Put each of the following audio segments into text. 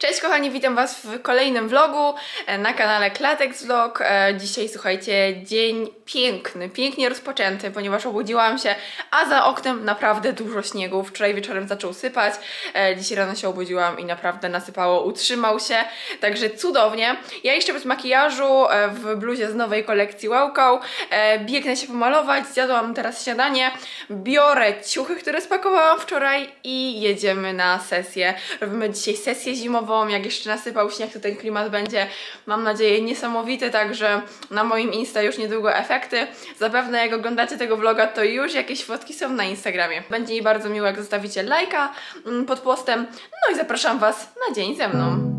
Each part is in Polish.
Cześć kochani, witam was w kolejnym vlogu na kanale Klatex Vlog. Dzisiaj słuchajcie, dzień piękny, pięknie rozpoczęty, ponieważ obudziłam się, a za oknem naprawdę dużo śniegu. Wczoraj wieczorem zaczął sypać, dzisiaj rano się obudziłam i naprawdę nasypało, utrzymał się, także cudownie. Ja jeszcze bez makijażu, w bluzie z nowej kolekcji Wow Cow. Biegnę się pomalować, zjadłam teraz śniadanie, biorę ciuchy, które spakowałam wczoraj i jedziemy na sesję. Robimy dzisiaj sesję zimową. Jak jeszcze nasypał śnieg, to ten klimat będzie, mam nadzieję, niesamowity, także na moim Insta już niedługo efekty. Zapewne jak oglądacie tego vloga, to już jakieś fotki są na Instagramie. Będzie mi bardzo miło, jak zostawicie lajka pod postem. No i zapraszam was na dzień ze mną.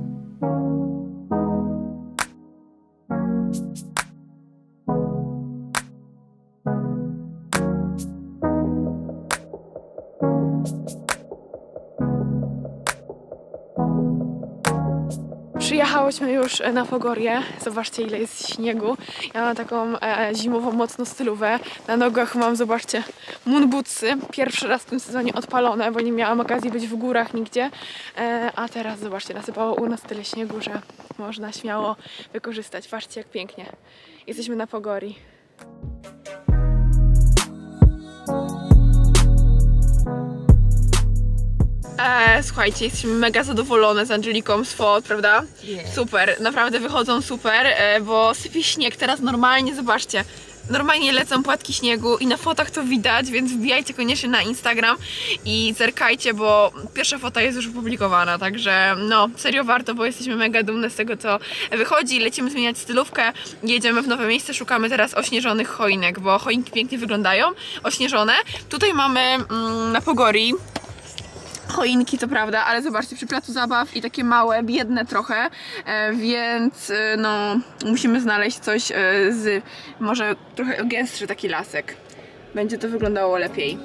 Przyjechałyśmy już na Pogorię. Zobaczcie, ile jest śniegu. Ja mam taką zimową, mocno stylówę. Na nogach mam, zobaczcie, moonbootsy. Pierwszy raz w tym sezonie odpalone, bo nie miałam okazji być w górach nigdzie. A teraz, zobaczcie, nasypało u nas tyle śniegu, że można śmiało wykorzystać. Patrzcie, jak pięknie. Jesteśmy na Pogorii. Słuchajcie, jesteśmy mega zadowolone z Angeliką z fot, prawda? Super, naprawdę wychodzą super, bo sypie śnieg teraz normalnie, zobaczcie. Normalnie lecą płatki śniegu i na fotach to widać, więc wbijajcie koniecznie na Instagram i zerkajcie, bo pierwsza fota jest już opublikowana, także no, serio warto, bo jesteśmy mega dumne z tego, co wychodzi. Lecimy zmieniać stylówkę, jedziemy w nowe miejsce, szukamy teraz ośnieżonych choinek, bo choinki pięknie wyglądają, ośnieżone. Tutaj mamy na Pogorii choinki, to prawda, ale zobaczcie, przy placu zabaw i takie małe, biedne trochę, więc no musimy znaleźć coś z może trochę gęstszy taki lasek. Będzie to wyglądało lepiej.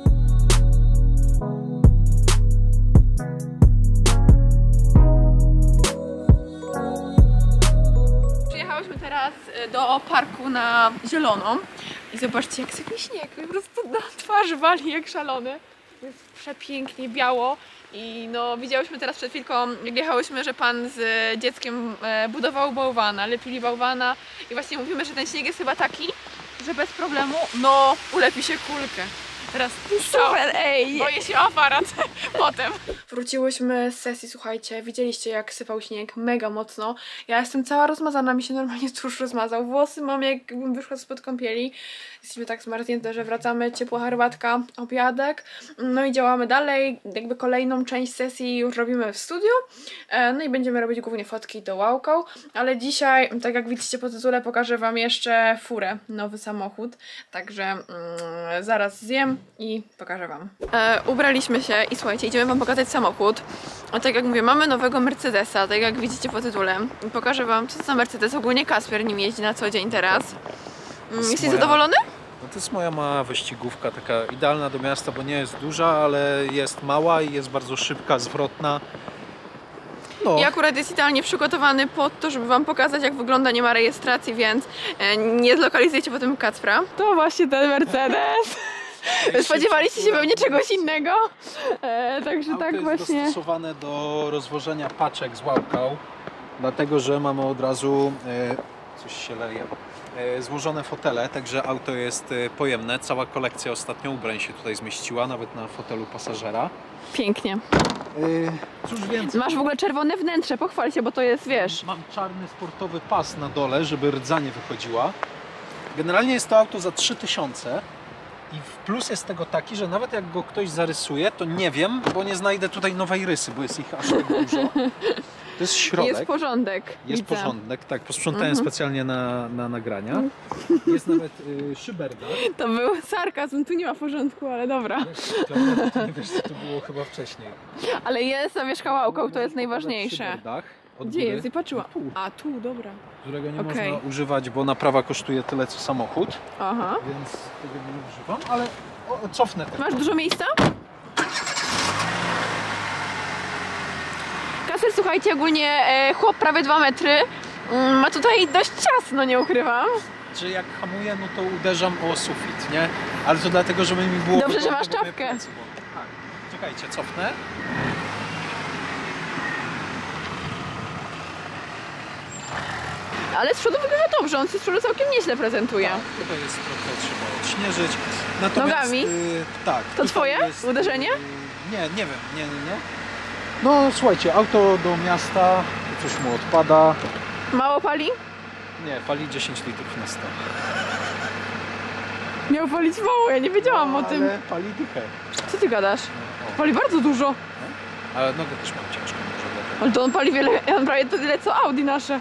Przyjechałyśmy teraz do parku na Zieloną i zobaczcie, jak sypie śnieg, po prostu na twarzy wali jak szalony. Jest przepięknie biało i no widziałyśmy teraz przed chwilką, jak jechałyśmy, że pan z dzieckiem budował bałwana, lepili bałwana i właśnie mówimy, że ten śnieg jest chyba taki, że bez problemu no ulepi się kulkę. Teraz super, ej! Boję się o aparat potem. Wróciłyśmy z sesji, słuchajcie, widzieliście jak sypał śnieg mega mocno. Ja jestem cała rozmazana, mi się normalnie tłuszcz rozmazał. Włosy mam jakbym wyszła spod kąpieli. Jesteśmy tak zmarznięte, że wracamy, ciepła herbatka, obiadek. No i działamy dalej, jakby kolejną część sesji już robimy w studiu. No i będziemy robić głównie fotki do Wow Cow. Ale dzisiaj, tak jak widzicie po tytule, pokażę wam jeszcze furę, nowy samochód. Także zaraz zjem i pokażę wam. Ubraliśmy się i słuchajcie, idziemy wam pokazać samochód. A tak jak mówię, mamy nowego Mercedesa, tak jak widzicie po tytule. Pokażę wam, co to za Mercedes. Ogólnie Kasper nim jeździ na co dzień teraz. Jesteś zadowolony? No to jest moja mała wyścigówka, taka idealna do miasta, bo nie jest duża, ale jest mała i jest bardzo szybka, zwrotna. No. I akurat jest idealnie przygotowany pod to, żeby wam pokazać, jak wygląda, nie ma rejestracji, więc nie zlokalizujcie potem Kacpra. To właśnie ten Mercedes. Spodziewaliście się pewnie czegoś innego. Także auto tak jest właśnie. dostosowane do rozwożenia paczek z Wow Cow, dlatego że mamy od razu, coś się leje, złożone fotele, także auto jest pojemne. Cała kolekcja ostatnio ubrań się tutaj zmieściła, nawet na fotelu pasażera. Pięknie. Cóż więcej. Masz w ogóle czerwone wnętrze, pochwal się, bo to jest, wiesz... Mam czarny sportowy pas na dole, żeby rdza nie wychodziła. Generalnie jest to auto za 3000 i plus jest tego taki, że nawet jak go ktoś zarysuje, to nie wiem, bo nie znajdę tutaj nowej rysy, bo jest ich aż tak dużo. To jest środek. Jest porządek. Jest widzę. porządek, tak, posprzątałem specjalnie na nagrania. Jest nawet szyberdach. To był sarkazm, tu nie ma porządku, ale dobra. Ty nie wiesz, co to było chyba wcześniej. Ale jest zawieszka Wow Cow, to jest najważniejsze. Szyberdach od Gdzie góry, jest? I patrzyła. tu, A, tu, dobra. którego nie Okej. można używać, bo naprawa kosztuje tyle co samochód. Aha. Więc tego nie używam, ale cofnę tego. Masz dużo miejsca? Kasper, słuchajcie, ogólnie chłop prawie 2 metry. Ma tutaj dość ciasno, nie ukrywam. Że jak hamuję, no to uderzam o sufit, nie? Ale to dlatego, żeby mi było... Dobrze, że masz wygodnie, bo mnie czapkę. plecy bolą. Tak. Czekajcie, cofnę. Ale z przodu wygląda dobrze, on się z przodu całkiem nieźle prezentuje. Tak, tutaj jest trochę trzeba odśnieżyć. Natomiast, Nogami? Tak. To twoje uderzenie? Nie wiem, nie. No słuchajcie, auto do miasta, coś mu odpada. Mało pali? Nie, pali 10 litrów na 100. Miał palić mało, ja nie wiedziałam o tym. Ale pali dychę. Co ty gadasz? No, Pali bardzo dużo. ale nogę też mam ciężką, może dlatego. Ale to on pali wiele, on prawie tyle co Audi nasze.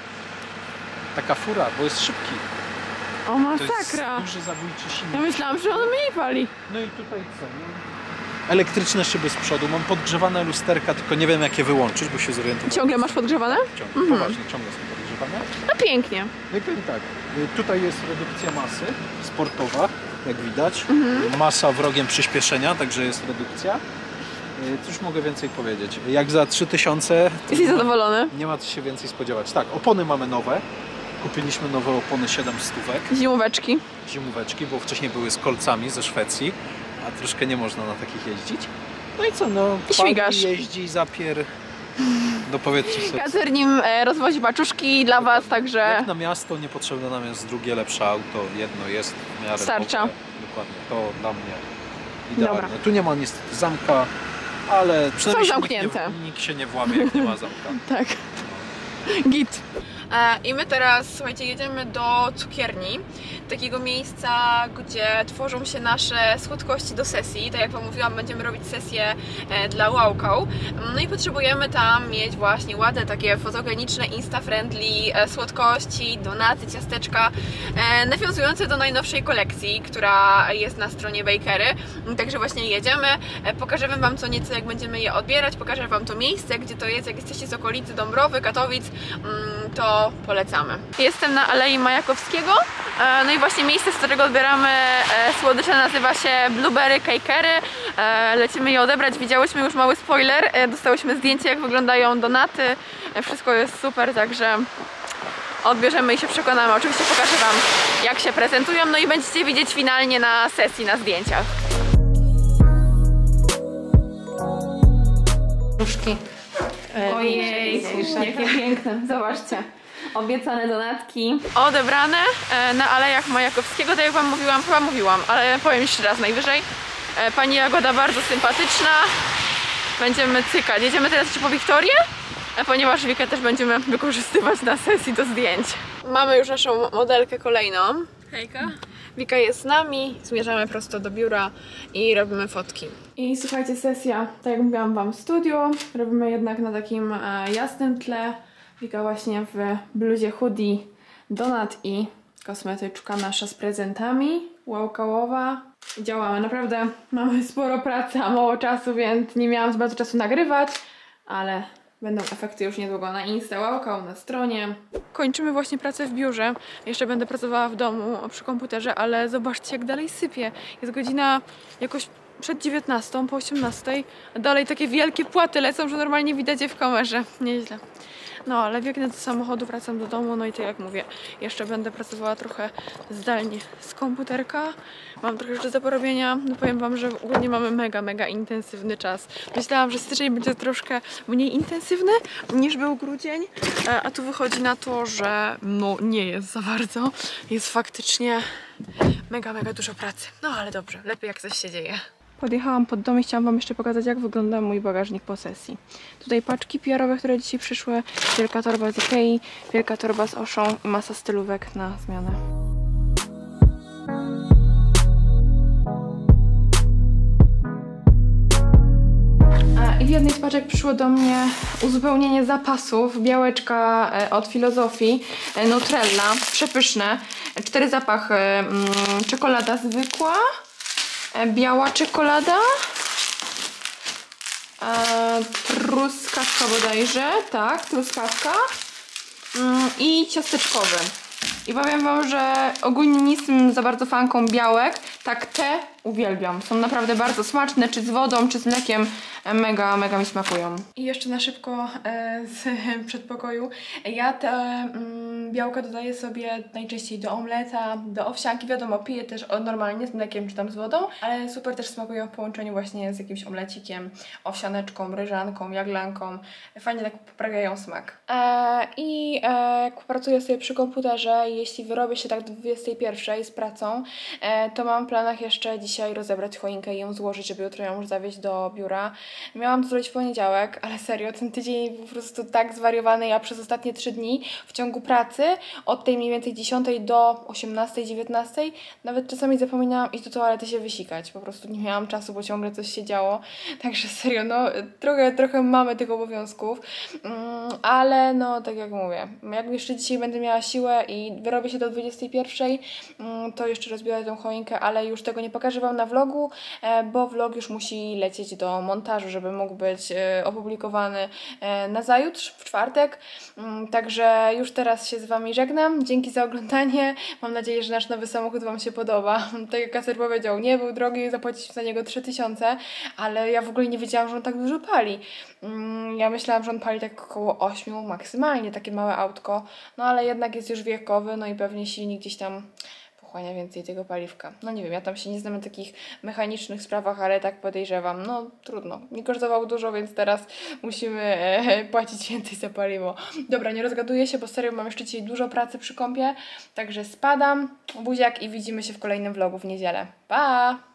Taka fura, bo jest szybki. O To masakra. jest duży zabójczy silnik. Ja myślałam, że on mniej pali. No i tutaj co? No? Elektryczne szyby z przodu, mam podgrzewane lusterka, tylko nie wiem jak je wyłączyć, bo się zorientowałem. Ciągle masz podgrzewane? Poważnie, ciągle są podgrzewane. No pięknie. No i powiem tak, tutaj jest redukcja masy sportowa, jak widać. Masa wrogiem przyspieszenia, także jest redukcja. Cóż mogę więcej powiedzieć? Jak za 3000 Jesteś zadowolony? nie ma co się więcej spodziewać. Tak, opony mamy nowe. Kupiliśmy nowe opony 700, Zimóweczki. zimóweczki, bo wcześniej były z kolcami ze Szwecji, a troszkę nie można na takich jeździć. No i co, no I śmigasz. jeździ, zapier. No powiedzcie sobie. Kacer nim rozwozi paczuszki dla was, także Jak na miasto niepotrzebne nam jest drugie, lepsze auto. Jedno jest w miarę Starcza. dobre. Dokładnie, to dla mnie idealne. Dobra. Tu nie ma niestety zamka, ale przynajmniej się zamknięte. nikt się nie włamie, jak nie ma zamka. tak. Git. I my teraz, słuchajcie, jedziemy do cukierni, takiego miejsca, gdzie tworzą się nasze słodkości do sesji. Tak jak wam mówiłam, będziemy robić sesję dla Wow. No i potrzebujemy tam mieć właśnie ładne, takie fotogeniczne, insta-friendly słodkości, donaty, ciasteczka, nawiązujące do najnowszej kolekcji, która jest na stronie Bakery. Także właśnie jedziemy, pokażemy wam co nieco, jak będziemy je odbierać, pokażę wam to miejsce, gdzie to jest, jak jesteście z okolicy Dąbrowy, Katowic, to polecamy. Jestem na Alei Majakowskiego, no i właśnie miejsce, z którego odbieramy słodycze, nazywa się Blueberry Cakery. Lecimy je odebrać, widziałyśmy już mały spoiler, dostałyśmy zdjęcie, jak wyglądają donaty, wszystko jest super, także odbierzemy i się przekonamy. Oczywiście pokażę wam, jak się prezentują, no i będziecie widzieć finalnie na sesji, na zdjęciach. Różki. Ojej, jakie piękne, zobaczcie. Obiecane donatki odebrane na Alejach Majakowskiego, tak jak wam mówiłam, chyba mówiłam, ale powiem jeszcze raz najwyżej. Pani Jagoda bardzo sympatyczna. Będziemy cykać. Jedziemy teraz jeszcze po Wiktorię, ponieważ Wikę też będziemy wykorzystywać na sesji do zdjęć. Mamy już naszą modelkę kolejną. Hejka. Wika jest z nami, zmierzamy prosto do biura i robimy fotki. I słuchajcie, sesja, tak jak mówiłam wam, studio. Robimy jednak na takim jasnym tle. Wika właśnie w bluzie hoodie, donat i kosmetyczka nasza z prezentami. Wow-kołowa. Działamy, naprawdę mamy sporo pracy, a mało czasu, więc nie miałam zbyt czasu nagrywać, ale będą efekty już niedługo na Insta Wow na stronie. Kończymy właśnie pracę w biurze. Jeszcze będę pracowała w domu przy komputerze, ale zobaczcie, jak dalej sypie. Jest godzina jakoś przed 19, po 18. A dalej takie wielkie płaty lecą, że normalnie widać je w kamerze. Nieźle. No, ale biegnę do samochodu, wracam do domu, no i tak jak mówię, jeszcze będę pracowała trochę zdalnie z komputerka. Mam trochę jeszcze do porobienia. No powiem wam, że ogólnie mamy mega intensywny czas. Myślałam, że styczeń będzie troszkę mniej intensywny niż był grudzień, a tu wychodzi na to, że no nie jest za bardzo. Jest faktycznie mega dużo pracy. No ale dobrze, lepiej jak coś się dzieje. Podjechałam pod dom i chciałam wam jeszcze pokazać, jak wygląda mój bagażnik po sesji. Tutaj paczki PR-owe, które dzisiaj przyszły, wielka torba z Ikei, wielka torba z Auchan i masa stylówek na zmianę. I w jednej z paczek przyszło do mnie uzupełnienie zapasów, białeczka od Filozofii, Nutrella, przepyszne, 4 zapachy, czekolada zwykła, biała czekolada, truskawka bodajże, tak, truskawka i ciasteczkowy. I powiem wam, że ogólnie nie jestem za bardzo fanką białek, tak te uwielbiam. Są naprawdę bardzo smaczne, czy z wodą, czy z mlekiem, mega mi smakują. I jeszcze na szybko z przedpokoju. Ja te Białka dodaję sobie najczęściej do omleta, do owsianki, wiadomo, piję też normalnie z mlekiem czy tam z wodą, ale super też smakują w połączeniu właśnie z jakimś omlecikiem, owsianeczką, ryżanką, jaglanką. Fajnie tak poprawiają smak. Jak pracuję sobie przy komputerze, jeśli wyrobię się tak do 21 z pracą, to mam w planach jeszcze dzisiaj rozebrać choinkę i ją złożyć, żeby jutro ją już zawieźć do biura. Miałam to zrobić w poniedziałek, ale serio, ten tydzień po prostu tak zwariowany. Ja przez ostatnie 3 dni w ciągu pracy, od tej mniej więcej 10 do 18, 19, nawet czasami zapominałam iść do toalety się wysikać. Po prostu nie miałam czasu, bo ciągle coś się działo. Także serio, no trochę mamy tych obowiązków, ale no tak jak mówię, jak jeszcze dzisiaj będę miała siłę i wyrobię się do 21, to jeszcze rozbiorę tą choinkę, ale już tego nie pokażę Wam na vlogu, bo vlog już musi lecieć do montażu, żeby mógł być opublikowany nazajutrz, w czwartek. Także już teraz się z Wami żegnam. Dzięki za oglądanie. Mam nadzieję, że nasz nowy samochód Wam się podoba. Tak jak kaser powiedział, nie był drogi, zapłaciliśmy za niego 3000, ale ja w ogóle nie wiedziałam, że on tak dużo pali. Ja myślałam, że on pali tak około 8 maksymalnie, takie małe autko, no ale jednak jest już wiekowy, no i pewnie silnik gdzieś tam pochłania więcej tego paliwka. No nie wiem, ja tam się nie znam na takich mechanicznych sprawach, ale tak podejrzewam. No trudno. Nie kosztował dużo, więc teraz musimy płacić więcej za paliwo. Dobra, nie rozgaduję się, bo serio mam jeszcze dzisiaj dużo pracy przy kąpie, także spadam. Buziak i widzimy się w kolejnym vlogu w niedzielę. Pa!